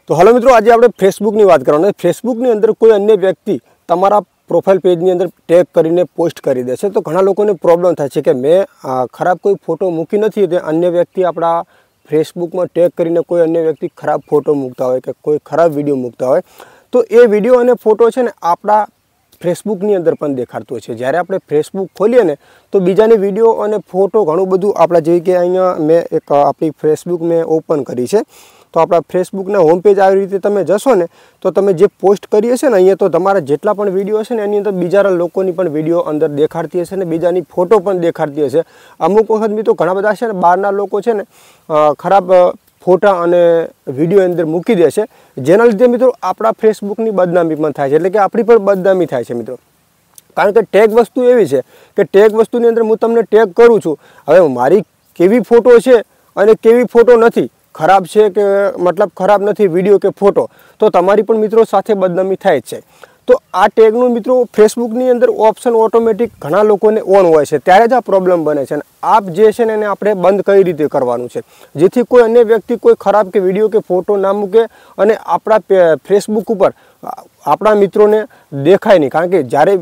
तो हेलो मित्रों, आज આપણે ફેસબુકની વાત કરવાની. ફેસબુકની અંદર કોઈ અન્ય વ્યક્તિ તમારા પ્રોફાઇલ પેજની અંદર ટેગ કરીને પોસ્ટ કરી દે છે તો ઘણા લોકોને પ્રોબ્લેમ થાય છે કે મેં ખરાબ કોઈ ફોટો મૂકી નથી તે અન્ય વ્યક્તિ આપણા ફેસબુકમાં ટેગ કરીને કોઈ અન્ય વ્યક્તિ ખરાબ ફોટો મૂકતા હોય કે કોઈ ખરાબ વિડીયો મૂકતા હોય તો એ વિડીયો અને ફોટો છે ને આપણા ફેસબુકની અંદર પણ દેખાડતો હોય છે. જ્યારે આપણે ફેસબુક ખોલીએ ને તો બીજાની વિડીયો અને ફોટો ઘણું બધું આપણા જેવી કે અહીંયા મેં એક આપણી ફેસબુક મેં ઓપન કરી છે. તો આપણા ફેસબુકના હોમ પેજ આવી રીતે તમે જશો ને તો તમે જે પોસ્ટ કરીએ છે ને અહીંયા તો તમારા જેટલા પણ વિડીયો છે ને એની અંદર બીજા લોકોની પણ વિડીયો અંદર દેખાડતી હશે ને બીજાની ફોટો પણ દેખાડતી હશે. અમુક વખત મિત્રો ઘણા બધા છે ને બહારના લોકો છે ને ખરાબ ફોટા અને વિડીયો અંદર મૂકી દે છે, જેના લીધે મિત્રો આપણા ફેસબુકની બદનામી પણ થાય છે, એટલે કે આપણી પણ બદનામી થાય છે મિત્રો. કારણ કે ટેગ વસ્તુ એવી છે કે ટેગ વસ્તુની અંદર હું તમને ટેગ કરું છું, હવે મારી કેવી ફોટો છે અને કેવી ફોટો નથી, ખરાબ છે કે મતલબ ખરાબ નથી વિડીયો કે ફોટો, તો તમારી પણ મિત્રો સાથે બદનામી થાય જ છે. તો આ ટેગનું મિત્રો ફેસબુકની અંદર ઓપ્શન ઓટોમેટિક ઘણા લોકોને ઓન હોય છે, ત્યારે જ આ પ્રોબ્લેમ બને છે. અને આપ જે છે ને એને આપણે બંધ કઈ રીતે કરવાનું છે જેથી કોઈ અન્ય વ્યક્તિ કોઈ ખરાબ કે વિડીયો કે ફોટો ના મૂકે અને આપણા ફેસબુક ઉપર આપણા મિત્રોને દેખાય નહીં. કારણ કે જ્યારે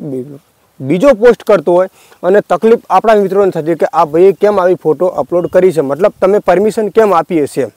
બીજો પોસ્ટ કરતો હોય અને તકલીફ આપણા મિત્રોને થતી કે આ ભાઈએ કેમ આવી ફોટો અપલોડ કરી છે, મતલબ તમે પરમિશન કેમ આપી હશે,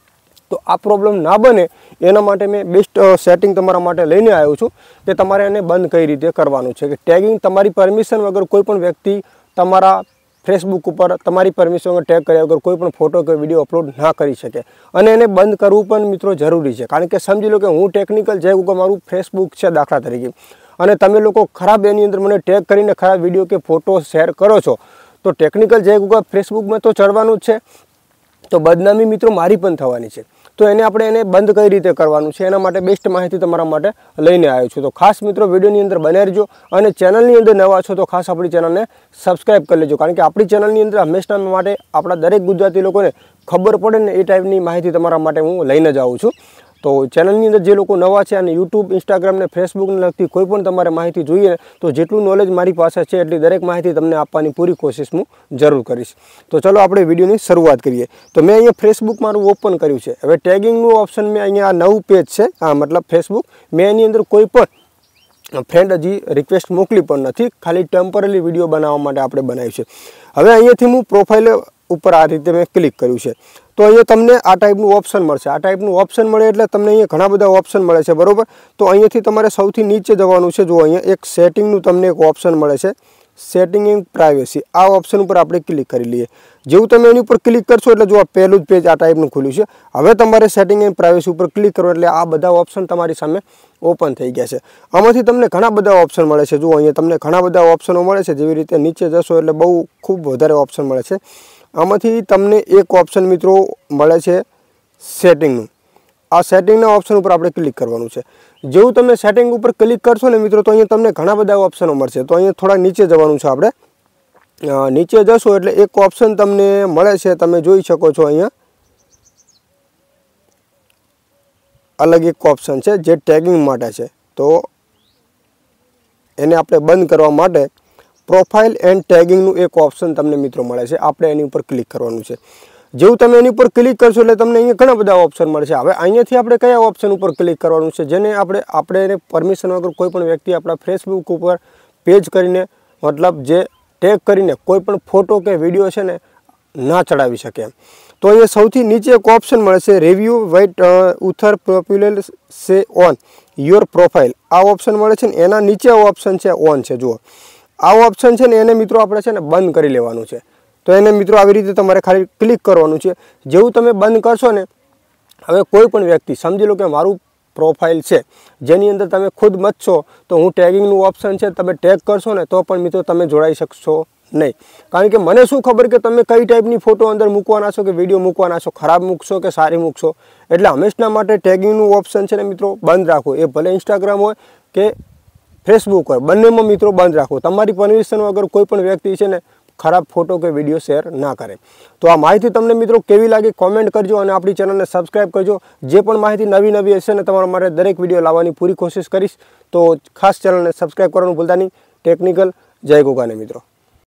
તો આ પ્રોબ્લેમ ના બને એના માટે મેં બેસ્ટ સેટિંગ તમારા માટે લઈને આવ્યો છું કે તમારે એને બંધ કઈ રીતે કરવાનું છે. કે ટેગિંગ તમારી પરમિશન વગર કોઈ પણ વ્યક્તિ તમારા ફેસબુક ઉપર તમારી પરમિશન વગર ટેગ કર્યા વગર કોઈ પણ ફોટો કે વિડીયો અપલોડ ના કરી શકે. અને એને બંધ કરવું પણ મિત્રો જરૂરી છે. કારણ કે સમજી લો કે હું ટેકનિકલ જય ગુગા મારું ફેસબુક છે દાખલા તરીકે, અને તમે લોકો ખરાબ એની અંદર મને ટેગ કરીને ખરાબ વિડીયો કે ફોટો શેર કરો છો તો ટેકનિકલ જય ગુગા ફેસબુકમાં તો ચડવાનું જ છે, તો બદનામી મિત્રો મારી પણ થવાની છે. તો આપણે એને બંધ કઈ રીતે કરવાનું છે એના માટે બેસ્ટ માહિતી તમારા માટે લઈને આવ્યો છું. તો ખાસ મિત્રો વિડીયોની અંદર બન્યા રહેજો અને ચેનલની અંદર નવા છો તો ખાસ આપણી ચેનલને સબસ્ક્રાઈબ કરી લેજો. કારણ કે આપણી ચેનલની અંદર હંમેશા માટે આપણા દરેક ગુજરાતી લોકોને ખબર પડે ને એ ટાઈપની માહિતી તમારા માટે હું લઈને જ આવું છું. તો ચેનલની અંદર જે લોકો નવા છે અને યુટ્યુબ, ઇન્સ્ટાગ્રામ ને ફેસબુકને લગતી કોઈ પણ તમારે માહિતી જોઈએ તો જેટલું નોલેજ મારી પાસે છે એટલી દરેક માહિતી તમને આપવાની પૂરી કોશિશ હું જરૂર કરીશ. તો ચલો આપણે વિડીયોની શરૂઆત કરીએ. તો મેં અહીંયા ફેસબુક મારું ઓપન કર્યું છે. હવે ટેગિંગનું ઓપ્શન મેં અહીંયા નવું પેજ છે, મતલબ ફેસબુક મેં એની અંદર કોઈ પણ ફ્રેન્ડ હજી રિક્વેસ્ટ મોકલી પણ નથી, ખાલી ટેમ્પરરી વિડીયો બનાવવા માટે આપણે બનાવ્યું છે. હવે અહીંયાથી હું પ્રોફાઇલ ઉપર આ રીતે મેં ક્લિક કર્યું છે તો અહીંયા તમને આ ટાઈપનું ઓપ્શન મળશે. આ ટાઈપનું ઓપ્શન મળે એટલે તમને અહીંયા ઘણા બધા ઓપ્શન મળે છે, બરાબર. તો અહીંયાથી તમારે સૌથી નીચે જવાનું છે. જો અહીંયા એક સેટિંગનું તમને એક ઓપ્શન મળે છે, સેટિંગ ઇન પ્રાઇવેસી. આ ઓપ્શન ઉપર આપણે ક્લિક કરી લઈએ. જેવું તમે એની ઉપર ક્લિક કરશો એટલે જો આ પહેલું જ પેજ આ ટાઈપનું ખુલ્યું છે. હવે તમારે સેટિંગ ઇન પ્રાઇવેસી ઉપર ક્લિક કરો એટલે આ બધા ઓપ્શન તમારી સામે ઓપન થઈ ગયા છે. આમાંથી તમને ઘણા બધા ઓપ્શન મળે છે. જો અહીંયા તમને ઘણા બધા ઓપ્શનો મળે છે, જેવી રીતે નીચે જશો એટલે બહુ ખૂબ વધારે ઓપ્શન મળે છે. આમાંથી તમને એક ઓપ્શન મિત્રો મળે છે સેટિંગનું. આ સેટિંગના ઓપ્શન ઉપર આપણે ક્લિક કરવાનું છે. જેવું તમે સેટિંગ ઉપર ક્લિક કરશો ને મિત્રો તો અહીંયા તમને ઘણા બધા ઓપ્શનો મળશે. તો અહીંયા થોડા નીચે જવાનું છે. આપણે નીચે જશો એટલે એક ઓપ્શન તમને મળે છે, તમે જોઈ શકો છો અહીંયા અલગ એક ઓપ્શન છે જે ટેગિંગ માટે છે. તો એને આપણે બંધ કરવા માટે પ્રોફાઇલ એન્ડ ટેગિંગનું એક ઓપ્શન તમને મિત્રો મળે છે. આપણે એની ઉપર ક્લિક કરવાનું છે. જેવું તમે એની ઉપર ક્લિક કરશો એટલે તમને અહીંયા ઘણા બધા ઓપ્શન મળશે. હવે અહીંયાથી આપણે કયા ઓપ્શન ઉપર ક્લિક કરવાનું છે જેને આપણે પરમિશન વગર કોઈ પણ વ્યક્તિ આપણા ફેસબુક ઉપર પેજ કરીને મતલબ જે ટેગ કરીને કોઈ પણ ફોટો કે વિડીયો છે ને ના ચડાવી શકે એમ. તો અહીંયા સૌથી નીચે એક ઓપ્શન મળે છે review what other popular see on your profile. આ ઓપ્શન મળે છે ને એના નીચે ઓપ્શન છે ઓન છે. જુઓ આ ઓપ્શન છે ને એને મિત્રો આપણે છે ને બંધ કરી લેવાનું છે. તો એને મિત્રો આવી રીતે તમારે ખાલી ક્લિક કરવાનું છે. જેવું તમે બંધ કરશો ને, હવે કોઈ પણ વ્યક્તિ સમજી લો કે મારું પ્રોફાઇલ છે જેની અંદર તમે ખુદ મચશો તો હું ટેગિંગનું ઓપ્શન છે તમે ટેગ કરશો ને તો પણ મિત્રો તમે જોડાઈ શકશો નહીં. કારણ કે મને શું ખબર કે તમે કઈ ટાઈપની ફોટો અંદર મૂકવાના છો કે વિડીયો મૂકવાના છો, ખરાબ મૂકશો કે સારી મૂકશો. એટલે હંમેશા માટે ટેગિંગનું ઓપ્શન છે ને મિત્રો બંધ રાખો. એ ભલે ઇન્સ્ટાગ્રામ હોય કે ફેસબુક હોય, બંનેમાં મિત્રો બંધ રાખો. તમારી પરમિશન વગર કોઈ પણ વ્યક્તિ છે ને ખરાબ ફોટો કે વિડીયો શેર ના કરે. તો આ માહિતી તમને મિત્રો કેવી લાગી કોમેન્ટ કરજો અને આપણી ચેનલને સબસ્ક્રાઈબ કરજો. જે પણ માહિતી નવી હશે ને તમારા માટે દરેક વિડીયો લાવવાની પૂરી કોશિશ કરીશ. તો ખાસ ચેનલને સબસ્ક્રાઈબ કરવાનું ભૂલતા નહીં. ટેકનિકલ જય ગુગાને મિત્રો.